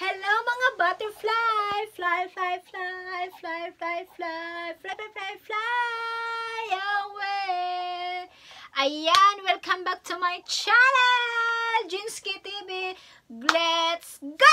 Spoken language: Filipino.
Hello mga butterfly! Fly, fly, fly, fly, fly, fly, fly, fly, fly, fly away! Ayan, welcome back to my channel! Jinski TV! Let's go!